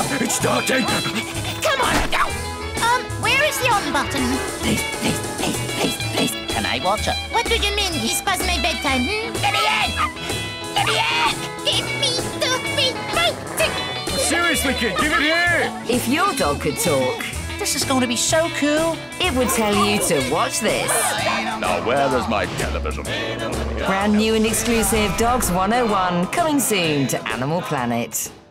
It's starting. Come on, go. Where is the on button? Please. Can I watch it? What do you mean? It's past my bedtime, Let me in! Let me in! Give me the big right. Seriously, kid, give it here. If your dog could talk, This is going to be so cool. it would tell you to watch this. Now, where is my television? Brand new and exclusive Dogs 101, coming soon to Animal Planet.